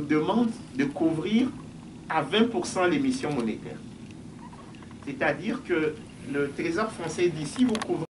demande de couvrir à 20% l'émission monétaire. C'est-à-dire que le Trésor français dit, si vous couvrez